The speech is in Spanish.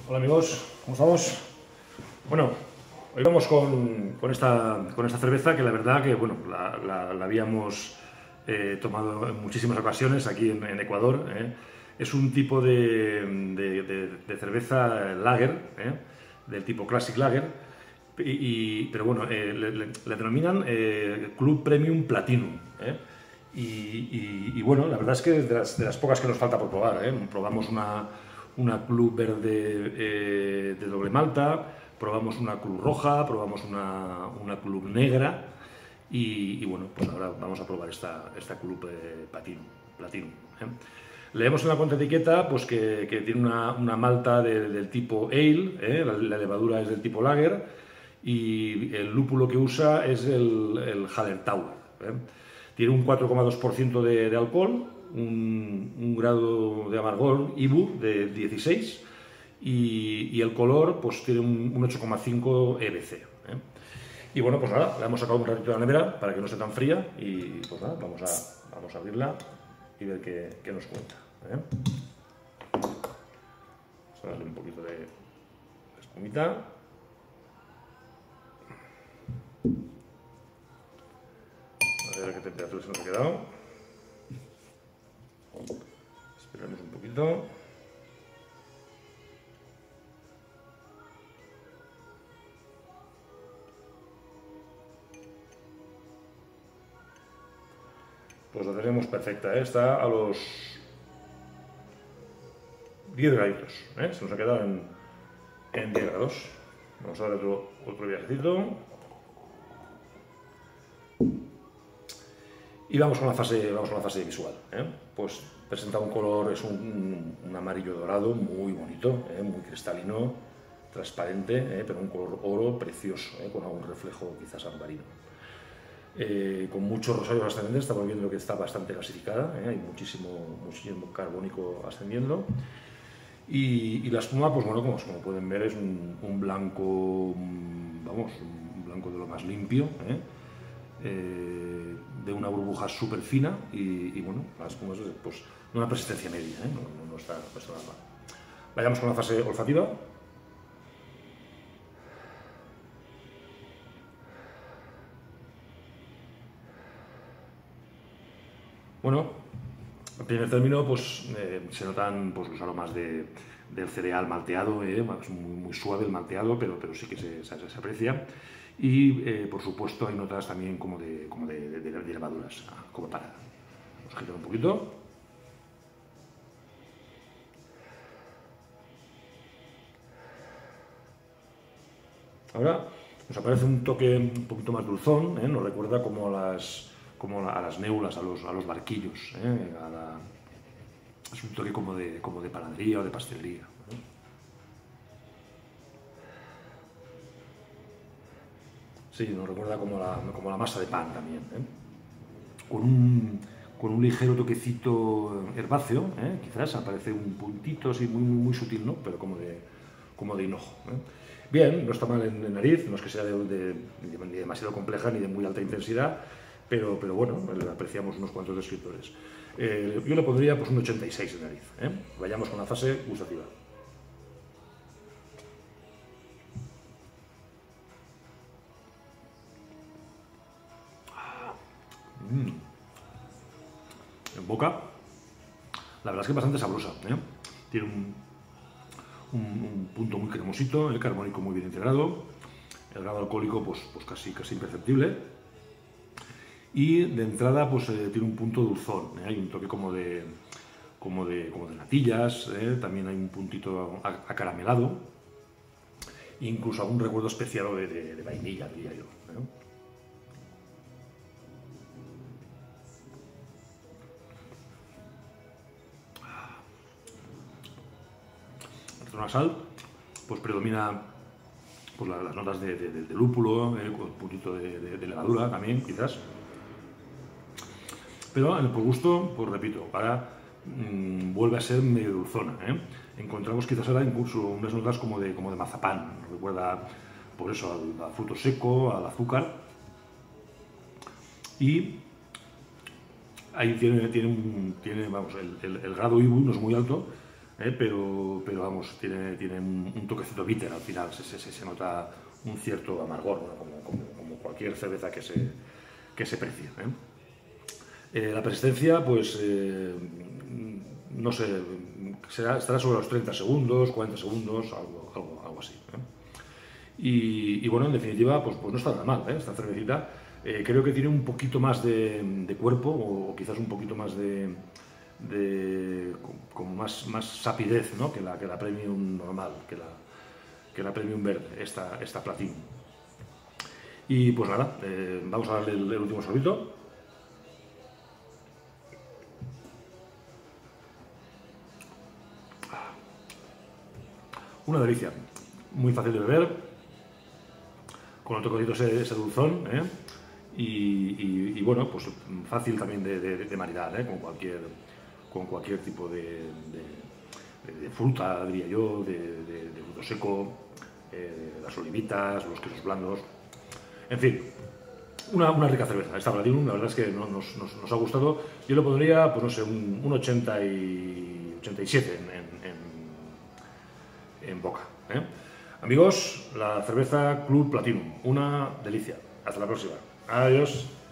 Hola amigos, ¿cómo estamos? Bueno, hoy vamos con esta cerveza que la verdad que bueno, la habíamos tomado en muchísimas ocasiones aquí en Ecuador. Es un tipo de cerveza lager, del tipo Classic Lager, pero bueno, le denominan Club Premium Platinum. Y bueno, la verdad es que es de las pocas que nos falta por probar. Probamos una Club Verde de doble malta, probamos una Club Roja, probamos una Club Negra y bueno, pues ahora vamos a probar esta Club Platinum. Leemos en la contraetiqueta pues, que tiene una malta del tipo Ale, la levadura es del tipo Lager y el lúpulo que usa es el Hallertauer. Tiene un 4,2% de alcohol, un grado de amargor IBU de 16 y el color pues tiene un 8,5 EBC. Y bueno, pues nada, la hemos sacado un ratito de la nevera para que no esté tan fría y pues nada, vamos a abrirla y ver qué nos cuenta. Vamos a darle un poquito de espumita. A ver a qué temperatura se nos ha quedado. Esperamos un poquito. Pues la tenemos perfecta, está a los 10 graditos, se nos ha quedado en 10 grados. Vamos a dar otro viajecito. Y vamos con la fase visual. Pues presenta un color, es un amarillo dorado muy bonito, muy cristalino, transparente, pero un color oro precioso, con algún reflejo quizás ambarino. Con muchos rosarios ascendentes, estamos viendo que está bastante gasificada, hay muchísimo carbónico ascendiendo. Y la espuma, pues bueno, como pueden ver, es un blanco, vamos, un blanco de lo más limpio, de una burbuja súper fina y bueno, la espuma es pues, de una persistencia media, no está nada mal. Vayamos con la fase olfativa. Bueno, en primer término pues, se notan pues, los aromas del cereal malteado, es muy suave el malteado, pero sí que se aprecia. Y por supuesto hay notas también como de levaduras, como para. Vamos a girar un poquito. Ahora nos aparece un toque un poquito más dulzón, nos recuerda como a las neulas, a los barquillos. Es un toque como de panadería o de pastelería. Sí, nos recuerda como la masa de pan también. Con un ligero toquecito herbáceo, quizás aparece un puntito así muy sutil, ¿no? Pero como de hinojo. Bien, no está mal en nariz, no es que sea ni demasiado compleja ni de muy alta intensidad, pero bueno, le apreciamos unos cuantos descriptores. Yo le pondría pues, un 86 en nariz. Vayamos con la fase gustativa. En boca, la verdad es que es bastante sabrosa. Tiene un punto muy cremosito, el carbónico muy bien integrado, el grado alcohólico pues casi imperceptible y de entrada pues tiene un punto dulzón, hay un toque como de natillas, también hay un puntito acaramelado, incluso algún recuerdo especiado de vainilla, diría yo. Nasal, pues predomina pues, las notas de lúpulo, con un puntito de levadura también, quizás. Pero por gusto, pues repito, ahora vuelve a ser medio dulzona. Encontramos quizás ahora incluso unas notas como de mazapán, nos recuerda por eso al fruto seco, al azúcar. Y ahí tiene vamos, el grado IBU no es muy alto, pero vamos, tiene un toquecito bitter al final, se nota un cierto amargor, bueno, como cualquier cerveza que se precie. La persistencia, pues, no sé, estará sobre los 30 segundos, 40 segundos, algo así. Y bueno, en definitiva, pues no está nada mal, esta cervecita. Creo que tiene un poquito más de cuerpo, o quizás un poquito más como más sapidez, ¿no? que la Premium normal, que la Premium verde, esta Platinum. Y pues nada, vamos a darle el último sorbito. Una delicia, muy fácil de beber, con el toquecito ese dulzón, y bueno, pues fácil también de maridar, con cualquier tipo de fruta, diría yo, de fruto seco, las olivitas, los quesos blandos, en fin, una rica cerveza. Esta Platinum, la verdad es que nos ha gustado. Yo le pondría, pues no sé, un 87 en boca. Amigos, la cerveza Club Platinum, una delicia. Hasta la próxima. Adiós.